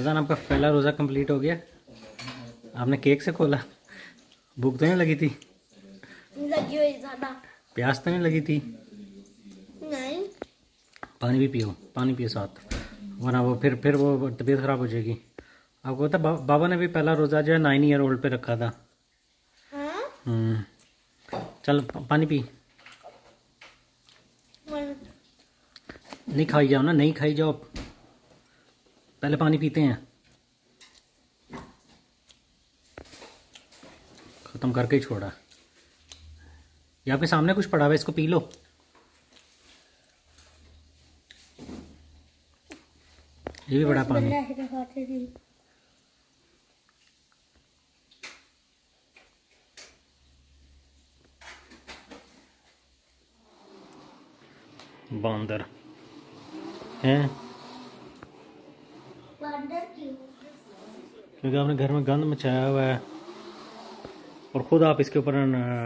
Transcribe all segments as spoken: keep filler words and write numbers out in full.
फैजान आपका पहला रोज़ा कंप्लीट हो गया। आपने केक से खोला। भूख तो नहीं लगी थी? लगी हुई ज़्यादा। प्यास तो नहीं लगी थी? नहीं। पानी भी पियो, पानी पियो साथ, वरना वो फिर फिर वो तबीयत ख़राब हो जाएगी। आपको पता बा, बाबा ने भी पहला रोज़ा जो है नाइन ईयर ओल्ड पे रखा था। हाँ? हम्म, चल पानी पी। नहीं खाई जाओ ना, नहीं खाई जाओ, पहले पानी पीते हैं। ख़त्म करके ही छोड़ा। ये आपके सामने कुछ पड़ा हुआ है, इसको पी लो। ये भी बड़ा पानी। बंदर हैं क्योंकि आपने घर में गंद मचाया हुआ है और ख़ुद आप इसके ऊपर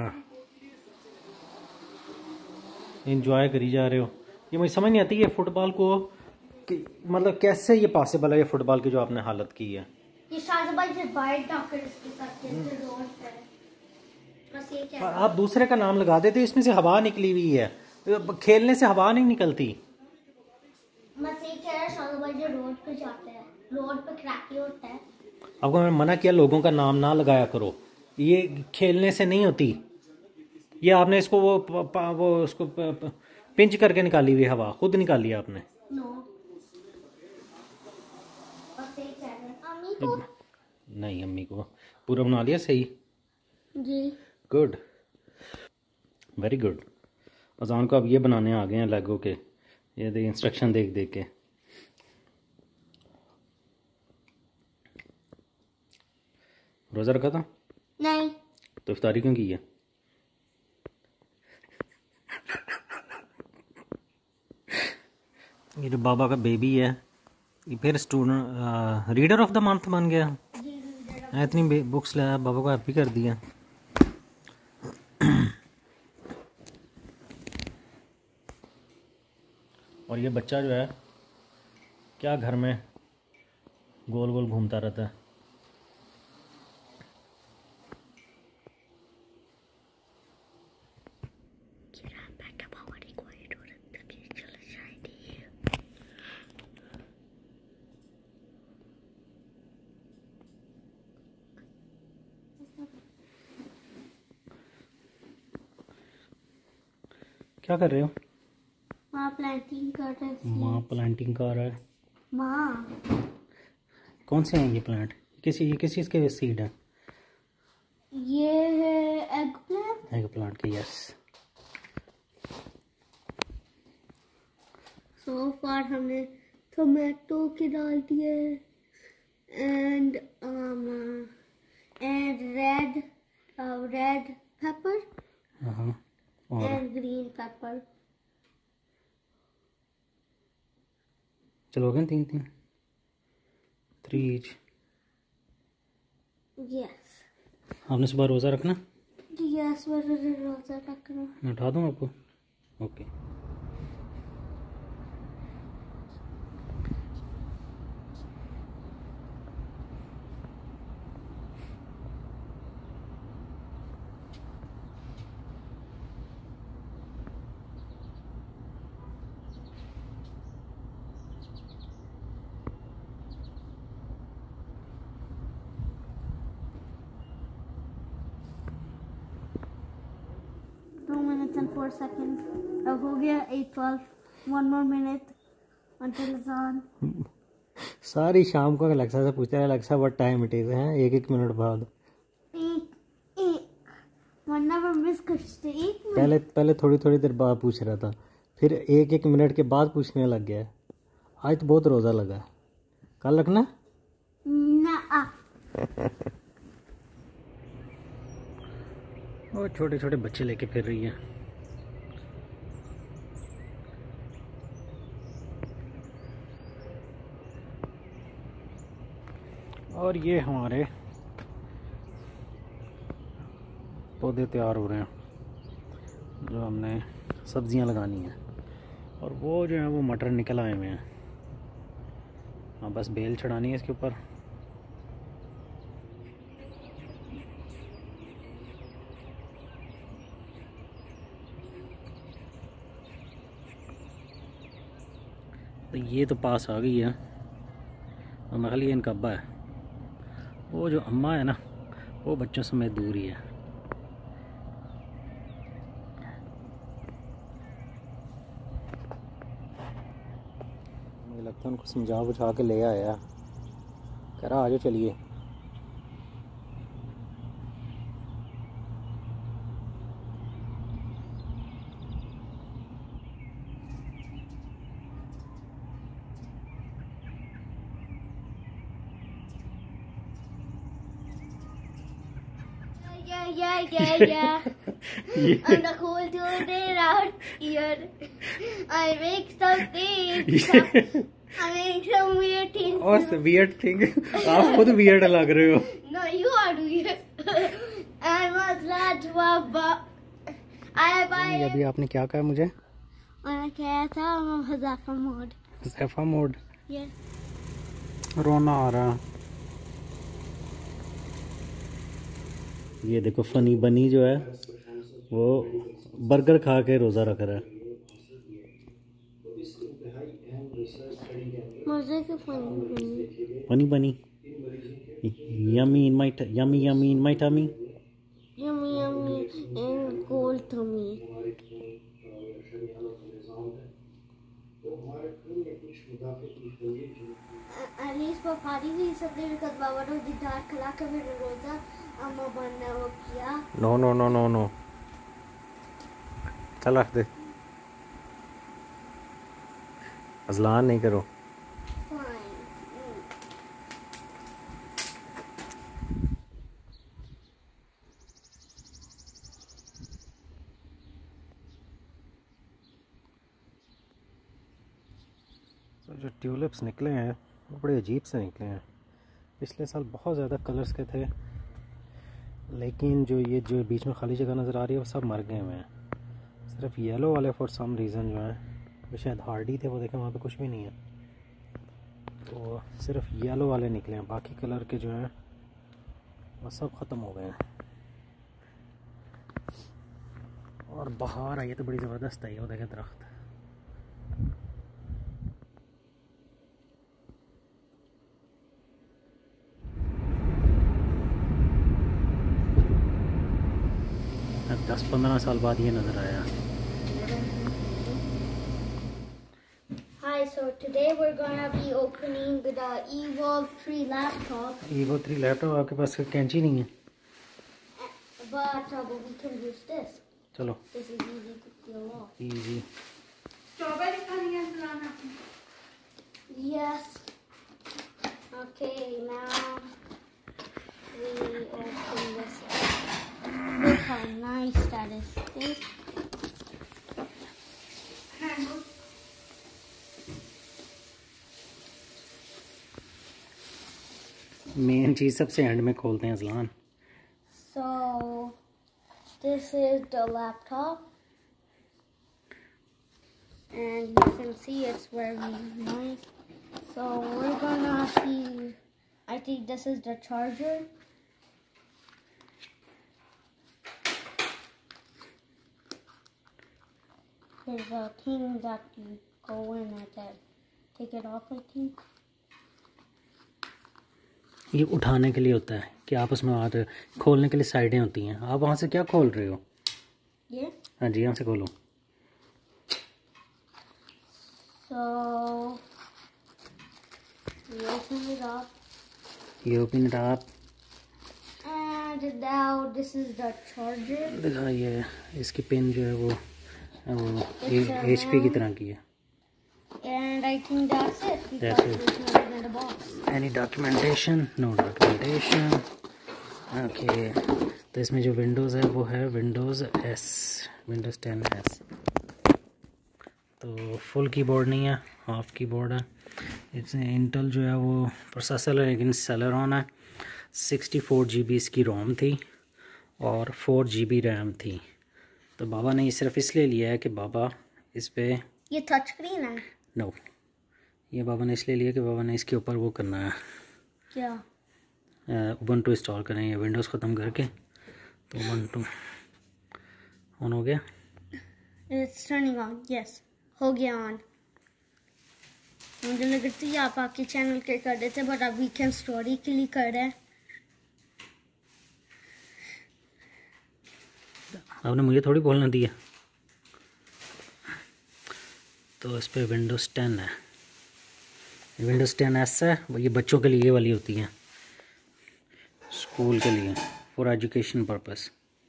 इंजॉय करी जा रहे हो। ये मुझे समझ नहीं आती ये फुटबॉल को कि मतलब कैसे ये पॉसिबल है, ये फुटबॉल की जो आपने हालत की है। ये शाहजहां से बाहर जाकर इसके साथ रोड पे बस ये क्या आप दूसरे का नाम लगा देते, इसमें से हवा निकली हुई है, खेलने से हवा नहीं निकलती। बस ये कह रहा है शाहजहां रोड पे जाते हैं, रोड पे क्रैकी होता है। आपको मैंने मना किया लोगों का नाम ना लगाया करो, ये खेलने से नहीं होती। ये आपने इसको वो प, प, वो उसको प, प, पिंच करके निकाली हुई हवा खुद निकाली आपने। नो बस ये कह रहा है अम्मी को। नहीं, अम्मी को पूरा बना लिया सही जी। Good, very good. अजान को अब ये बनाने आ गए हैं लेगो के, ये दे इंस्ट्रक्शन देख देख के। रोज़ा रखा था? नहीं। तो इफ्तारी क्यों की है? ये जो बाबा का बेबी है ये फिर student reader of the month बन गया। इतनी बुक्स लाया, बाबा को हैप्पी कर दिया। और ये बच्चा जो है क्या घर में गोल गोल घूमता रहता है। क्या कर रहे हो? माँ प्लांटिंग कर रहे हैं। माँ प्लांटिंग कर रहा है। माँ कौन से हैं ये प्लांट? किसी ये किस चीज़ के सीड है? ये है एग प्लांट। एग प्लांट के, यस। सो फार हमने टोमेटो के डाल दिए and and red red pepper and green pepper. चलो गए तीन तीन थ्री इच। यस। आपने सुबह रोज़ा रखना? यस रोज़ा रखना। मैं उठा दूँ आपको? Okay. Two minutes and four second. अब हो गया at twelve. One more minute until अज़ान। सारी शाम को अलेक्सा से पूछते हैं Alexa what time it is है, एक एक मिनट बाद। एक एक वरना मैं मिस करते एक मिनट। पहले पहले थोड़ी थोड़ी देर बाद पूछ रहा था, फिर एक एक मिनट के बाद पूछने लग गया। आज तो बहुत रोज़ा लगा। कल रखना ना। और छोटे छोटे बच्चे लेके फिर रही है। और ये हमारे पौधे तैयार हो रहे हैं जो हमने सब्जियां लगानी हैं। और वो जो है वो मटर निकल आए हुए हैं। हाँ बस बेल चढ़ानी है इसके ऊपर। तो ये तो पास आ गई है और मखली इनका अब्बा है। वो जो अम्मा है ना वो बच्चों समेत दूर ही है। मुझे लगता है उनको समझा बुझा के ले आया, कह रहा आ जाओ चलिए। Yeah, yeah, yeah, yeah. On the cool day out here, I make something. I make some weird things. और weird thing? आप खुद weird लग रहे हो। No, you are weird. I was large, Baba. I buy. अभी आपने क्या कहा मुझे? मैंने कहा था Huzaifa mode. Huzaifa mode? Yes. रोना आ रहा। ये देखो फनी बनी जो है वो बर्गर खा के रोज़ा रख रहा है। मजे के funny bunny. Funny bunny. Yummy in my yummy yummy in my tummy. Yummy, yummy, and gold tummy. Alice Papadi भी सबने विकत बाबा ने दिदार खला के मेरे रोजा अम्मा बनने वो किया। No no no no no चल रख दे। अज़लान नहीं करो। तो जो ट्यूलिप्स निकले हैं वो बड़े अजीब से निकले हैं। पिछले साल बहुत ज़्यादा कलर्स के थे, लेकिन जो ये जो बीच में खाली जगह नज़र आ रही है वो सब मर गए हुए हैं। सिर्फ येलो वाले फॉर सम रीज़न जो है वो शायद हार्डी थे, वो देखें वहाँ पे कुछ भी नहीं है। तो सिर्फ येलो वाले निकले हैं, बाकी कलर के जो हैं वो सब ख़त्म हो गए हैं। और बाहर आई है तो बड़ी ज़बरदस्त आई है, वो देखें दरख्त। दस पंद्रह साल बाद ये नज़र आया। Hi, so today we're gonna be opening the Evo three laptop. Evo three laptop आपके पास कैंची नहीं है? But uh, we can use this. चलो। This is easy to peel off. Easy. Strawberry खानी है सुनाना? Yes. Okay, now we open this up. Look how nice that is. This. Main चीज़ सबसे एंड में खोलते हैं Azlan. So this is the laptop, and you can see it's very nice. So we're gonna see. I think this is the charger. There's a thing that you go in and then take it off, I think. ये उठाने के लिए होता है कि आप उसमें हाथ, खोलने के लिए साइडें होती हैं। आप वहाँ से क्या खोल रहे हो? ये? हाँ जी, यहाँ से खोलो। So you open it up. You open it up. And now this is the charger. दिखाइए, इसकी पिन जो है वो वो एच पी की तरह की है। And I think that's it. That's Because it. there's nothing in the box. Any documentation? No documentation. Okay. तो इसमें जो विंडोज़ है वो है Windows S, Windows ten S. तो फुल कीबोर्ड नहीं है, हाफ कीबोर्ड है। इसमें इंटेल जो है वो प्रोसेसर है, लेकिन सेलेरॉन है। सिक्सटी फोर जी बी इसकी रोम थी और फोर जी बी रैम थी। तो बाबा ने ये सिर्फ इसलिए लिया है कि बाबा इस पे ये टच स्क्रीन है? नो, ये बाबा ने इसलिए लिया कि बाबा ने इसके ऊपर वो करना है, क्या उबंटू इंस्टॉल करें। ये विंडोज़ ख़त्म करके तो उबंटू ऑन हो गया। इट्स टर्निंग ऑन, यस हो गया ऑन। मुझे लग रही थी आप आपके चैनल के कर रहे थे, बट आप वीकेंड स्टोरी के लिए कर रहे हैं। आपने मुझे थोड़ी बोलना दिया। तो इस पर विंडोज़ टेन है, विंडोज़ टेन एस है। ये बच्चों के लिए वाली होती है, स्कूल के लिए, फॉर एजुकेशन पर्पस।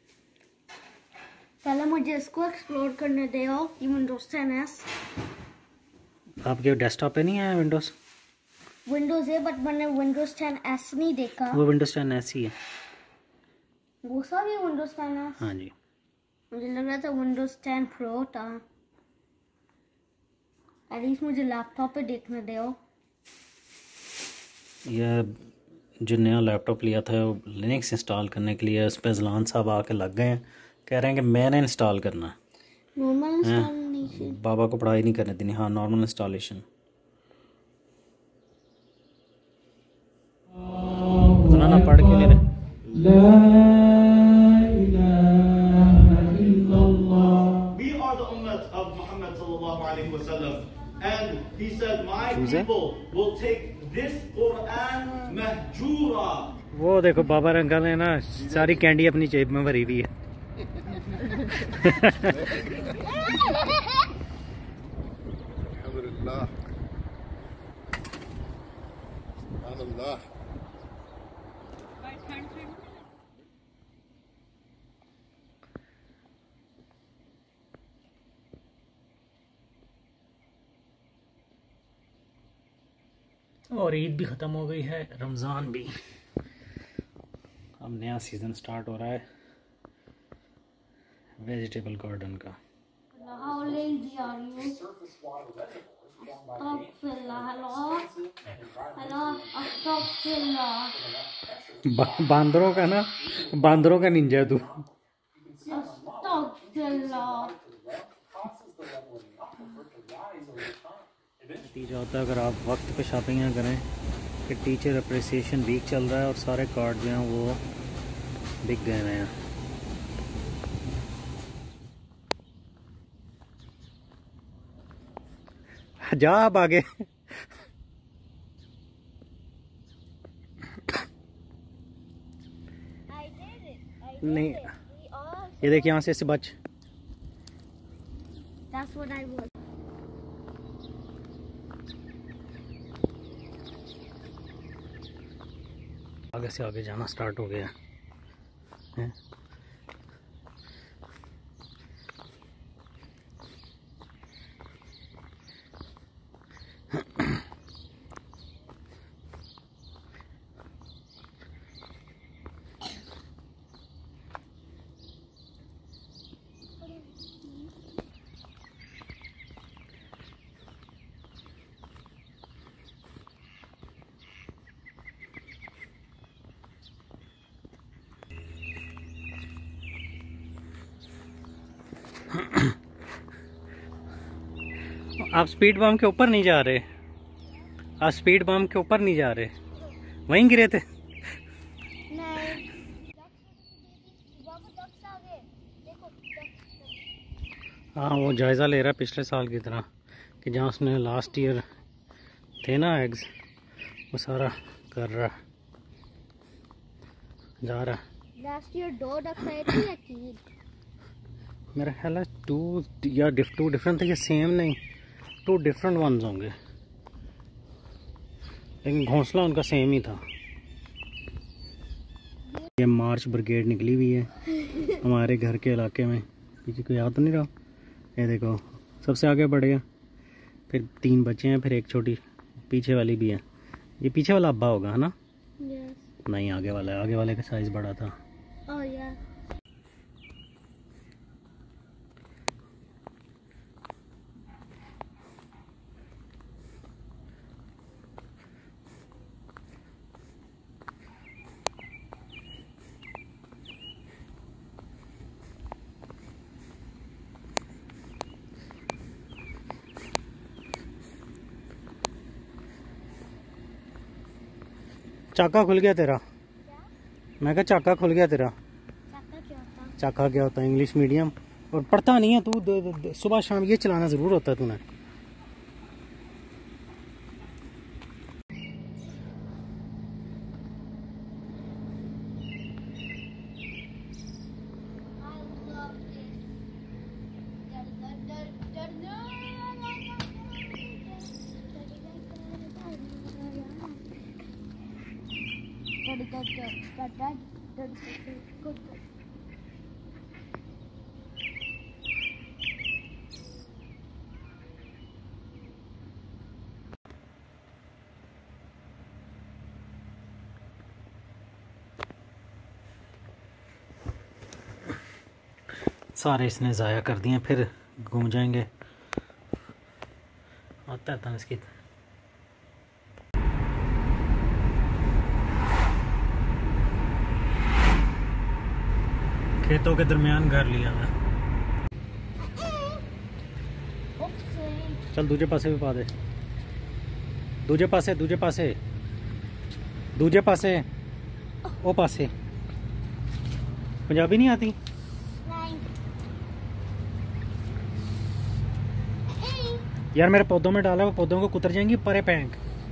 पहले मुझे इसको एक्सप्लोर करने दे। ये विंडोज़ टेन एस आपके डेस्कटॉप पे नहीं है विंडोज़? विंडोज़ है, बट मैंने विंडोज़ टेन एस नहीं देखा। वो विंडोज़ टेन एस ही है। वो सब ही विंडोज़ टेन एस? हाँ जी। मुझे लग रहा था विंडोज़ टेन प्रो था। एटलीस्ट मुझे लैपटॉप पे देखने दे। यह जो नया लैपटॉप लिया था लिनक्स इंस्टॉल करने के लिए, उस पर ज़लान साहब आके लग गए हैं, कह रहे हैं कि मैंने इंस्टॉल करना है। नॉर्मल इंस्टॉलेशन बाबा को पढ़ाई नहीं करने देनी। हाँ, नॉर्मल इंस्टॉलेशन। सुना ना, पढ़ के ले We are the ummah of Muhammad sallallahu alaihi wasallam, and he said, my people will take this Quran mahjura. वो देखो बाबा अंकल ने ना सारी कैंडी अपनी जेब में भरी हुई है। अल्हम्दुलिल्लाह, अल्हम्दुलिल्लाह। और ईद भी ख़त्म हो गई है, रमज़ान भी। अब नया सीज़न स्टार्ट हो रहा है वेजिटेबल गार्डन का। बा, बांदरों का ना, बांदरों का निंजा तू। नतीजा होता है अगर आप वक्त पे शॉपिंग ना करें कि टीचर अप्रिसिएशन वीक चल रहा है और सारे कार्ड जो हैं वो बिक गए हैं। जा आप आगे। नहीं, ये देखिए यहाँ से इससे बच। That's what I was. आगे से आगे जाना स्टार्ट हो गया है। आप स्पीड बम के ऊपर नहीं जा रहे, आप स्पीड बम के ऊपर नहीं जा रहे, वहीं गिरे थे। हाँ, वो जायज़ा ले रहा है पिछले साल की तरह कि जहाँ उसने लास्ट ईयर थे ना एग्स, वो सारा कर रहा जा रहा। लास्ट ईयर दो डक्स आए थे या तीन? मेरा ख्याल है टू या टू डिफरेंट थे या सेम नहीं, टू डिफरेंट वंस होंगे, लेकिन घोंसला उनका सेम ही था। ये मार्च ब्रिगेड निकली हुई है हमारे घर के इलाके में। पीछे कोई याद तो नहीं रहा? ये देखो, सबसे आगे बढ़ गया, फिर तीन बच्चे हैं, फिर एक छोटी पीछे वाली भी है। ये पीछे वाला अब्बा होगा, है ना? yes. नहीं, आगे वाला है, आगे वाले का साइज बड़ा था। oh, yeah. चाका खुल गया तेरा। मैं कहा चाका खुल गया तेरा। चाका क्या होता है? चाका क्या होता है? इंग्लिश मीडियम और पढ़ता नहीं है तू। सुबह शाम ये चलाना ज़रूर होता है तूने। सारे इसने ज़ाया कर दिए, फिर घूम जाएंगे। आता था इसकी खेतों के दरमियान घर लिया है। चल दूजे पासे भी पा दे। दूजे पासे दूजे पासे दूजे पासे ओ पासे। पंजाबी नहीं आती? यार मेरे पौधों में डाला, वो पौधों को कुतर जाएंगी परे पैंक।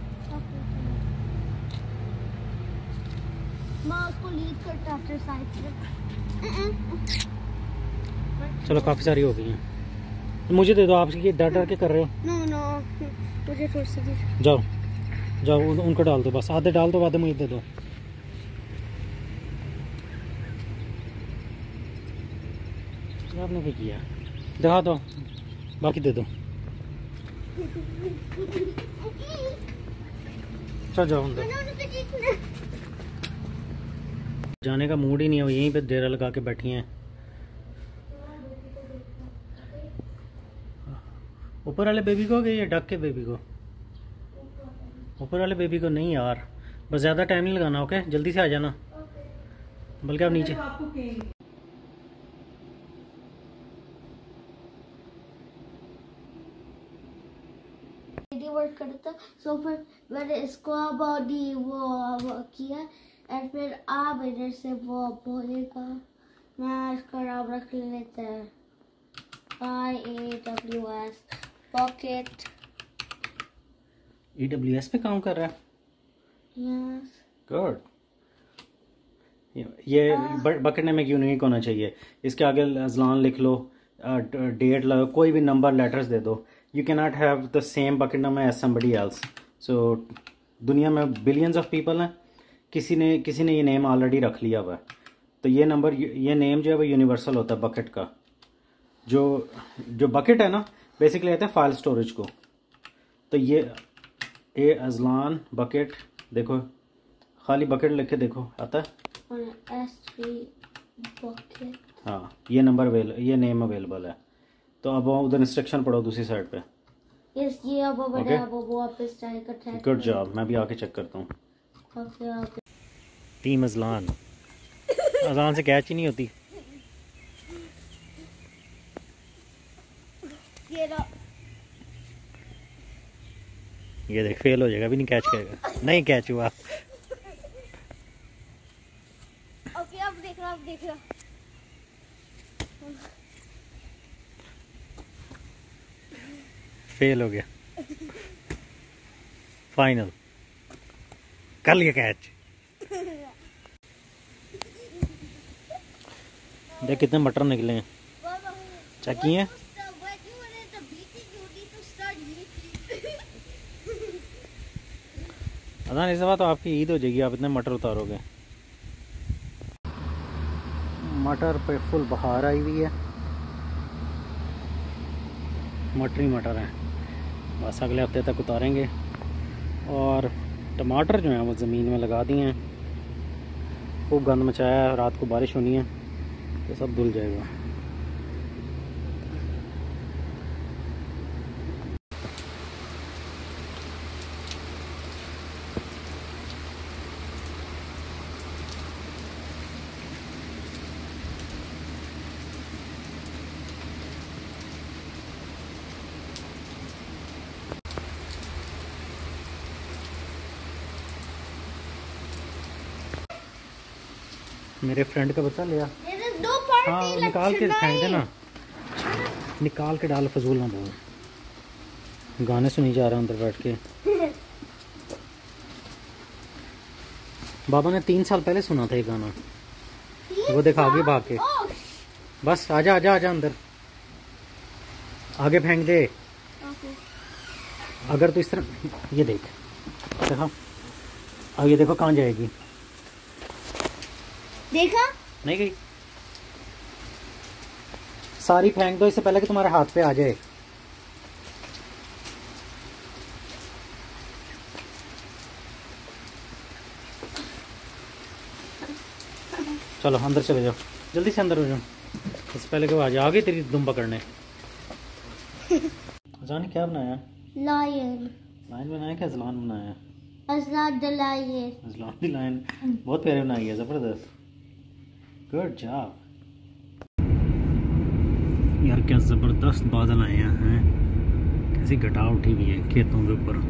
चलो काफी सारी हो गई हैं। मुझे दे दो। आप ये डर डर के कर रहे हो। नो नो मुझे थोड़ी सी दे। जाओ जाओ उन, उनको डाल दो, बस आधे डाल दो, आधे मुझे दे दो। आपने क्या किया? दिखा दो, बाकी दे दो। चल जाओ अंदर। जाने का मूड ही नहीं है, वो यहीं पे डेरा लगा के बैठी हैं। ऊपर वाले बेबी को गई या डक के बेबी को? ऊपर वाले बेबी को नहीं यार, बस ज़्यादा टाइम नहीं लगाना। ओके जल्दी से आ जाना, बल्कि आप नीचे। वर्क करता सो फिर मैंने इसको बॉडी वो, वो किया और फिर आप इधर से वो बोलेगा। मैं इसका नाम रख लेते हैं I A W S bucket. E W S पे काम कर रहा है। Yes good. ये बकेट नेम यूनिक होना चाहिए। इसके आगे अजलान लिख लो, डेट लो, कोई भी नंबर लेटर्स दे दो। You cannot have the same bucket number as somebody else. So दुनिया में बिलियंस ऑफ पीपल हैं, किसी ने किसी ने ये नेम ऑलरेडी रख लिया हुआ है। तो ये नंबर, ये नेम जो है वो यूनिवर्सल होता है बकेट का। जो जो बकेट है ना, बेसिकली आता है फाइल स्टोरेज को। तो ये ए अजलान बकेट, देखो खाली बकेट लिख के देखो आता है एस थ्री बकेट। हाँ ये नंबर अवेल ये नेम अवेलेबल है। तो अब उधर इंस्ट्रक्शन पढ़ो दूसरी साइड पे। यस ये अब बड़ा अब वो वापस जाएगा ट्रैक। Good job. मैं भी आके चेक करता हूँ। Okay okay. Team Azlan. Azlan से कैच ही नहीं होती। ये लो, ये देख फेल हो जाएगा, अभी नहीं कैच करेगा। नहीं कैच हुआ। ओके अब देख रहा अब देख रहा फेल हो गया। फाइनल कर लिया कैच। देख कितने मटर निकले हैं, चेक किए हैं। अदा इस बार तो आपकी ईद हो जाएगी, आप इतने मटर उतारोगे। मटर पे फुल बहार आई हुई है, मटर ही मटर हैं। बस अगले हफ्ते तक उतारेंगे। और टमाटर जो हैं वो ज़मीन में लगा दिए हैं। खूब गंद मचाया है, रात को बारिश होनी है तो सब धुल जाएगा। मेरे फ्रेंड का बच्चा लिया। दो पार्टी हाँ निकाल के फेंक देना, निकाल के डाल, फजूल ना बोल। गाने सुनी जा रहा हूँ अंदर बैठ के। बाबा ने तीन साल पहले सुना था ये गाना, वो देखा आगे भाग के। बस आजा आजा आजा अंदर, आगे फेंक दे। अगर तो इस तरह, ये देख देखा, अब ये देखो कहाँ जाएगी। देखा नहीं गई, सारी फेंक दो इससे पहले कि तुम्हारे हाथ पे आ जाए। चलो अंदर चले जाओ, जल्दी से अंदर हो जाओ, इससे पहले कि वो आ जाए। आ गई तेरी दुम पकड़ने। अज़लान क्या बनाया? लायन। लायन बनाया क्या अज़लान बनाया? Azlan the lion. Azlan the lion बहुत प्यारे बनाई है, ज़बरदस्त, गुड जॉब यार। क्या ज़बरदस्त बादल आए हैं, कैसी घटा उठी हुई है खेतों के ऊपर।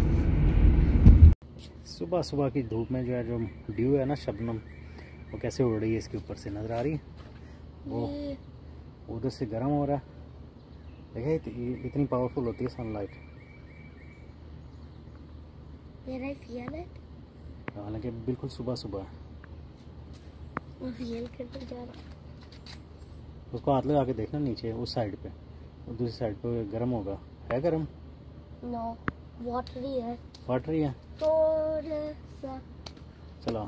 सुबह सुबह की धूप में जो है, जो ड्यू है ना, शबनम, वो कैसे उड़ रही है इसके ऊपर से, नज़र आ रही है। वो उधर से गर्म हो रहा है, देखिए इत, इतनी पावरफुल होती है सनलाइट। हालांकि बिल्कुल सुबह सुबह फील करते जा रहा है। उसको हाथ लगा के देखना नीचे उस साइड पे, और दूसरी साइड पे गर्म होगा। है गर्म? नो, वाटरी है। वाटरी है थोड़ा सा। चलो,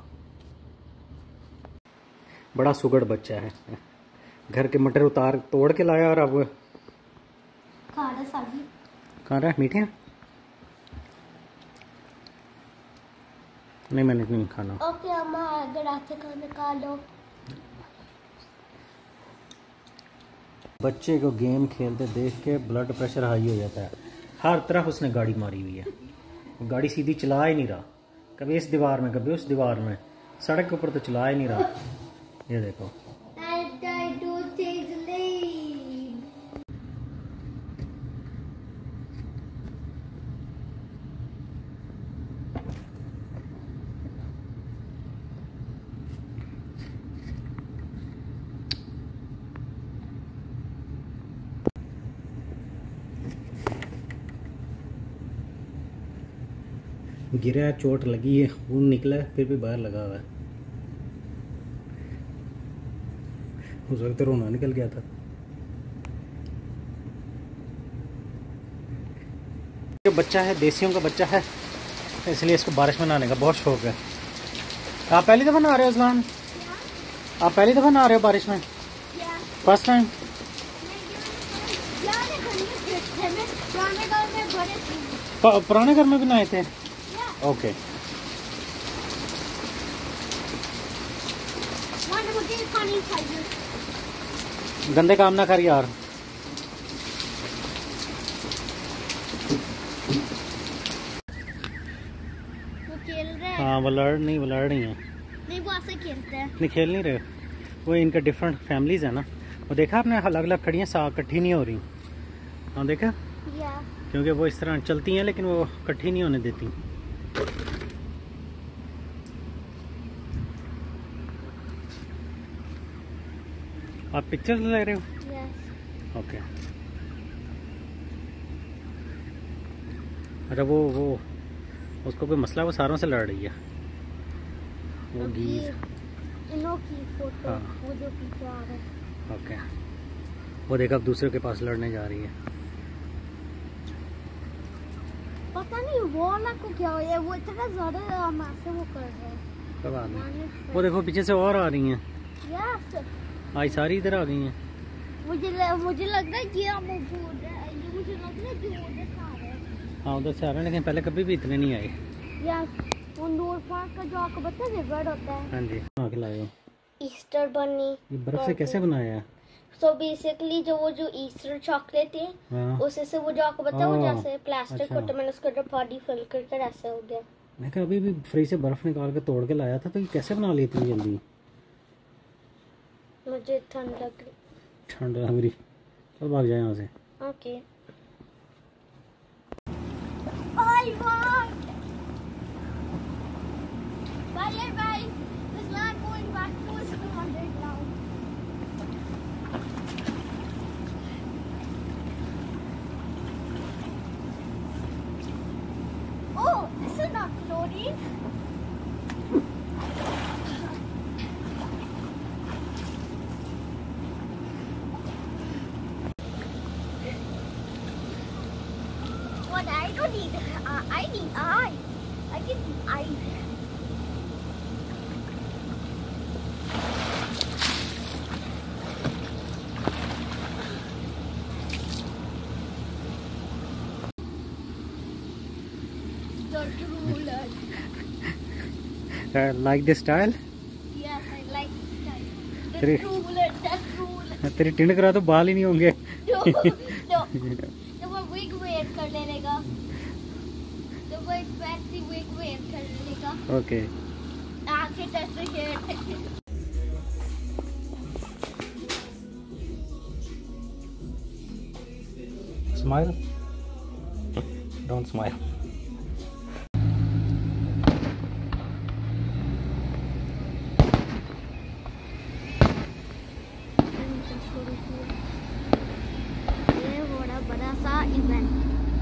बड़ा सुगड़ बच्चा है, घर के मटर उतार तोड़ के लाया और अब खाना सागी खा रहा है। मीठे हैं? नहीं मैंने नहीं खाना। ओके अम्मा, अगर आते खाना खा लो। बच्चे को गेम खेलते देख के ब्लड प्रेशर हाई हो जाता है। हर तरफ उसने गाड़ी मारी हुई है, गाड़ी सीधी चला ही नहीं रहा, कभी इस दीवार में कभी उस दीवार में, सड़क के ऊपर तो चला ही नहीं रहा। ये देखो गिरा है, चोट लगी है, खून निकला है, फिर भी बाहर लगा हुआ है। उस वक्त तो रोना निकल गया था। जो बच्चा है देसियों का बच्चा है, इसलिए इसको बारिश में नहाने का बहुत शौक है। आप पहली दफ़ा नहा रहे हो अज़लान? आप पहली दफ़ा नहा रहे हो बारिश में? First time? पुराने घर में भी नहाए थे? ओके। गंदे काम ना कर यार। वो खेल रहे हैं। हाँ वो लड़ नहीं वो लड़ रही हैं। नहीं वो ऐसे खेलते हैं। नहीं खेल नहीं रहे, वो इनका डिफरेंट फैमिलीज है ना। वो देखा आपने, अलग अलग खड़ियाँ सा इकट्ठी नहीं हो रही। हाँ देखा, या क्योंकि वो इस तरह चलती हैं लेकिन वो इकट्ठी नहीं होने देती। आप पिक्चर ले रहे हो? यस। ओके। अच्छा वो वो उसको कोई मसला, वो सारों से लड़ रही है। वो गीज इनो की फोटो। हाँ। वो जो पीछे आ रहा है। ओके। वो देखा अब दूसरे के पास लड़ने जा रही है। पता नहीं वो वाला को क्या हो गया, वो इतना ज्यादा आमार से वो कर रहे हैं। कब आ रही? वो देखो पीछे से और आ रही हैं। यस। आज सारी इधर आ गई हैं। मुझे ल, मुझे लग रहा है कि हम मौजूद है, ये मुझे लग रहा है कि वो उधर से आ रहे हैं। हाँ उधर से आ रहे हैं, लेकिन पहले कभी भी इतने नहीं आए। यस। वो नूर पार्क का जो आपको पता है रिवर होता है। हाँ जी। हाँ खिलाए हो। ईस्टर बनी। ये बर्फ से कैसे बनाया है? सो बेसिकली जो वो जो ईस्टर चॉकलेट है, हाँ। उससे से वो जो आपको पता है वो ओह, जैसे प्लास्टिक अच्छा। होता है, मैंने उसको जब बॉडी फिल करके ऐसे हो गया। मैं कहा अभी भी फ्रिज से बर्फ निकाल के तोड़ के लाया था, तो ये कैसे बना ली इतनी जल्दी? मुझे ठंड लग रही। ठंड लग रही, चल भाग जाए यहाँ से। Okay. I want. Bye, bye. It's not going back to his need eyes. I get these eyes. The ruler. Uh, like this style? Yes, I like this style. The Three. ruler, that ruler. तेरी टिंड करा तो बाल ही नहीं होंगे। No, no. तो वो wig wear कर लेगा। तो वो एक fancy wig wear कर लेगा। ओके। आंखें टच से hair touch. Smile. Don't smile. ये बड़ा बड़ा सा event.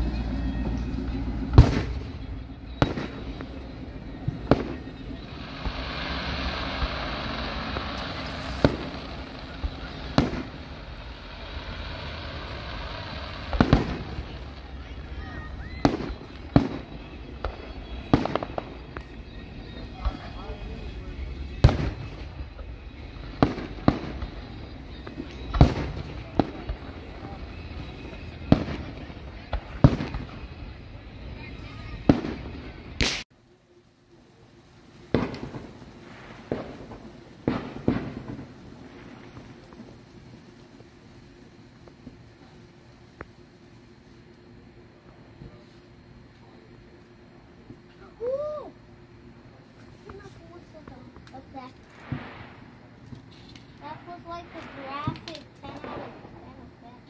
That was like a graphic ten out of ten effect.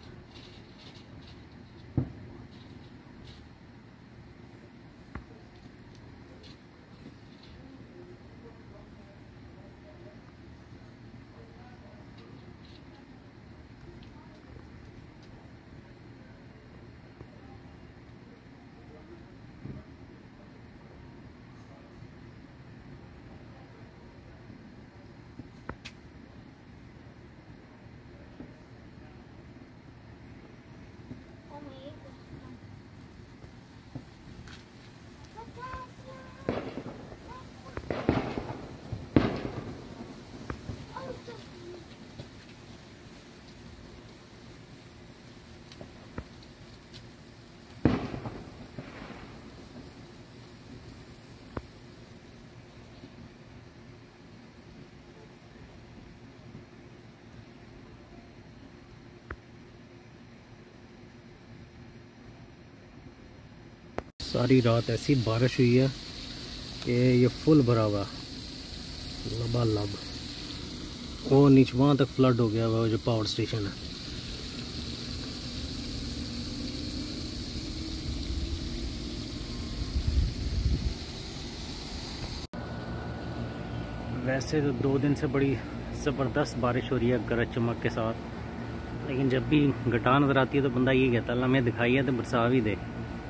Oh my सारी रात ऐसी बारिश हुई है कि ये फुल भरा हुआ लबालब। वो नीचे वहाँ तक फ्लड हो गया हुआ जो पावर स्टेशन है। वैसे तो दो दिन से बड़ी ज़बरदस्त बारिश हो रही है गरज चमक के साथ, लेकिन जब भी घटा नज़र आती है तो बंदा ये कहता है अल्लाह हमें दिखाई है तो बरसा भी दे।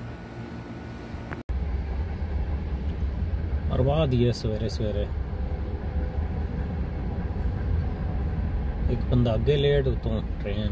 करवा दिए सवेरे सवेरे। एक बंदा आगे लेट तो ट्रेन।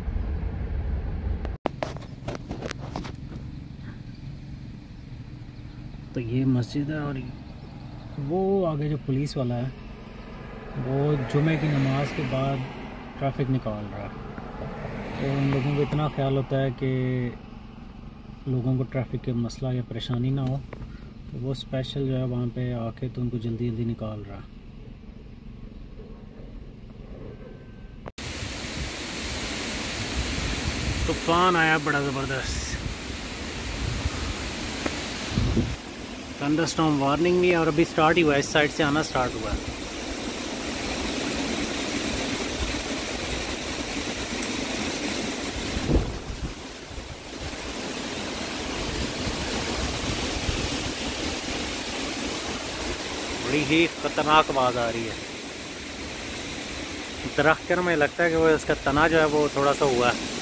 तो ये मस्जिद है और वो आगे जो पुलिस वाला है वो जुमे की नमाज के बाद ट्रैफिक निकाल रहा है। तो उन लोगों को इतना ख्याल होता है कि लोगों को ट्रैफिक के मसला या परेशानी ना हो, तो वो स्पेशल जो है वहाँ पे आके तो उनको जल्दी जल्दी निकाल रहा है। तूफान आया बड़ा ज़बरदस्त, थंडरस्टॉर्म वार्निंग भी है और अभी स्टार्ट ही हुआ है, इस साइड से आना स्टार्ट हुआ है। बड़ी ही खतरनाक आवाज़ आ रही है। दरख्त के में लगता है कि वो इसका तना जो है वो थोड़ा सा हुआ है।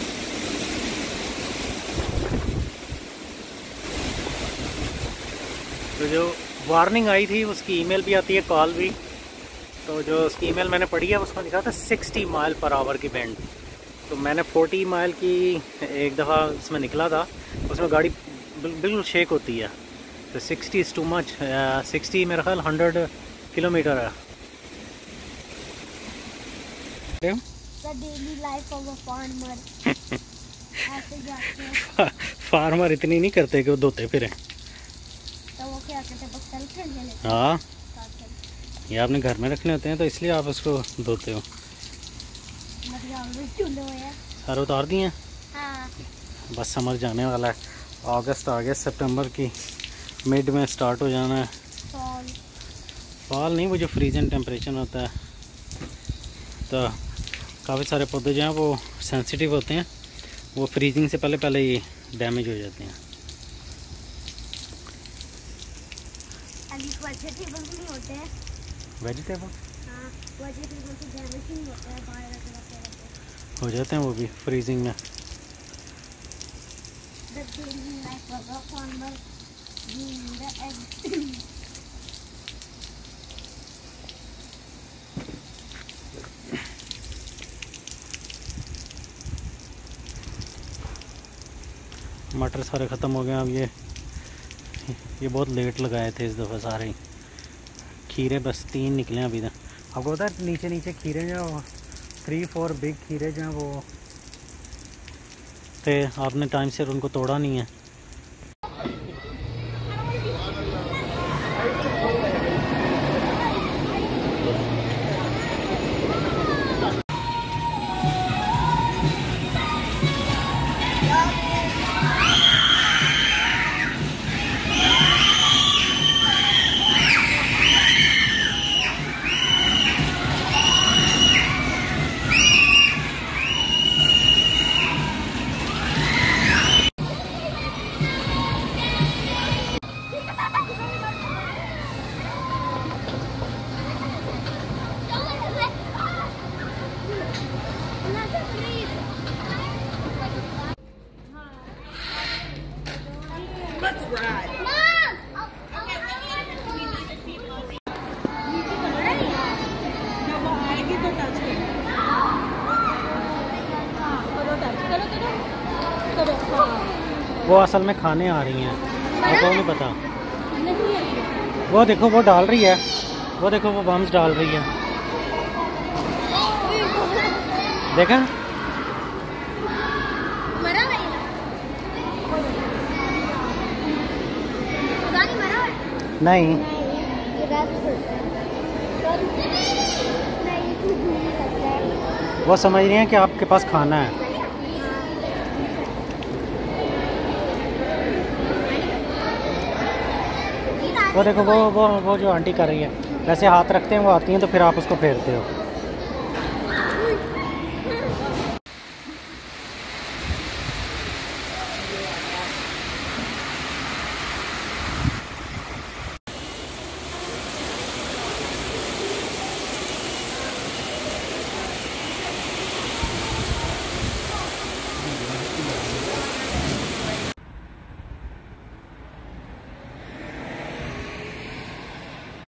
तो जो वार्निंग आई थी उसकी ईमेल भी आती है, कॉल भी। तो जो उसकी ईमेल मैंने पढ़ी है उसमें लिखा था साठ माइल पर आवर की बैंड। तो मैंने चालीस माइल की एक दफ़ा उसमें निकला था, उसमें गाड़ी बिल्कुल शेक होती है। तो sixty is too much, sixty मेरा ख्याल हंड्रेड किलोमीटर है। The daily life of a farmer. ऐसे जाते हैं। फार्मर इतनी नहीं करते कि वो धोते फिरें। तो वो क्या करते हैं, बस चलते हैं। हाँ, ये आपने घर में रखने होते हैं तो इसलिए आप उसको धोते हो। सारे उतार दिए हैं। हाँ। बस समर जाने वाला है, अगस्त आ गया, सितंबर की मिड में स्टार्ट हो जाना है। फॉल फॉल नहीं, वो जो फ्रीजिंग टेम्परेचर होता है, तो काफ़ी सारे पौधे जो हैं वो सेंसिटिव होते हैं, वो फ्रीजिंग से पहले पहले ही डैमेज हो जाते हैं। वेजिटेबल नहीं होते हैं। वेजिटेबल हाँ, वेजिटेबल से डैमेज नहीं होता है, बाहर रख रखते हैं हो जाते हैं वो भी फ्रीजिंग में। The daily life of a farmer being the egg. मटर सारे ख़त्म हो गए। अब ये ये बहुत लेट लगाए थे इस दफ़ा सारे ही। खीरे बस तीन निकले अभी तक। आपको पता है नीचे नीचे खीरे जो थ्री फोर बिग खीरे जो हैं वो थे, आपने टाइम से उनको तोड़ा नहीं है। वो असल में खाने आ रही हैं, आपको नहीं पता। वो देखो वो डाल रही है, वो देखो वो बम्स डाल रही है, देखा? नहीं, वो समझ रही हैं कि आपके पास खाना है। वो देखो वो वो वो जो आंटी कर रही है, वैसे हाथ रखते हैं वो आती हैं तो फिर आप उसको फेरते हो।